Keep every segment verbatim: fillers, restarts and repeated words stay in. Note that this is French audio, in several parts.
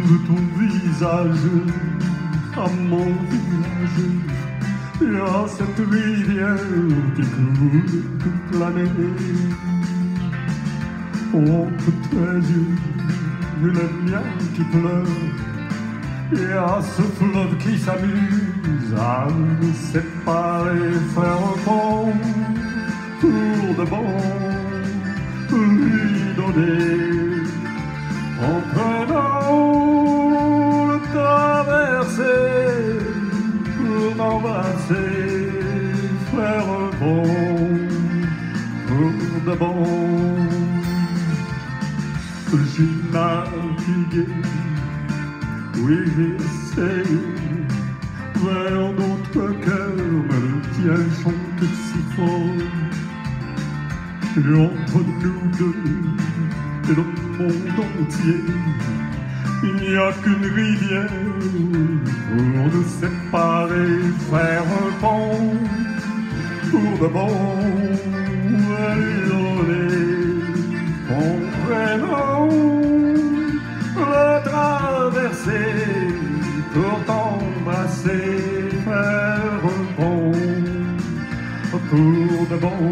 de ton visage à mon village. Il y a cette rivière qui coule toute l'année. Entre tes yeux et les miens qui pleurent, il y a ce fleuve qui s'amuse à nous séparer, faire un pont pour de bon, lui donner en prenant le traverser pour t'embrasser, faire un pont pour de bon. J'ai navigué, oui j'ai essayé, vers d'autres cœurs, mais le tien chante si fort. Et entre nous deux et le monde entier, il n'y a qu'une rivière pour nous séparer, faire un pont pour de bon, lui donner comprenant le traverser pour t'embrasser, faire un pont pour de bon.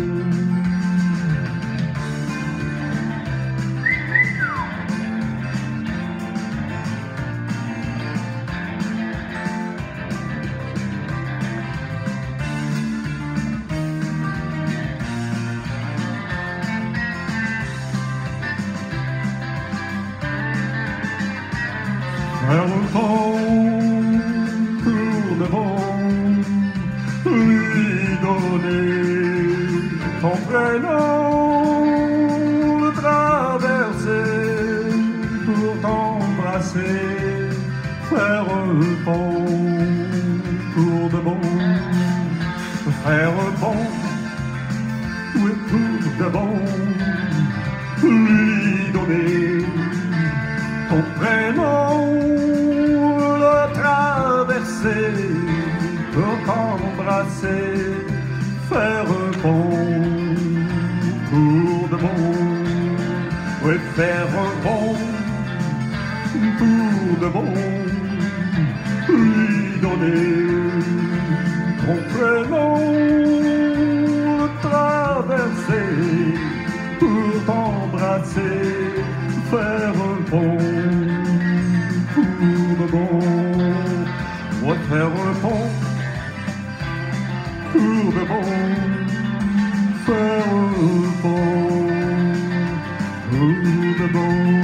Faire un pont pour de bon, lui donner ton prénom, le traverser pour t'embrasser, faire un pont pour de bon, faire un pont, oui pour de bon, lui donner ton prénom, pour t'embrasser, faire un pont pour de bon, oui, faire un pont pour de bon, lui donner ton prénom, le traverser pour t'embrasser, faire un pont pour de bon. On va faire un pont pour de bon, faire un pont pour de bon.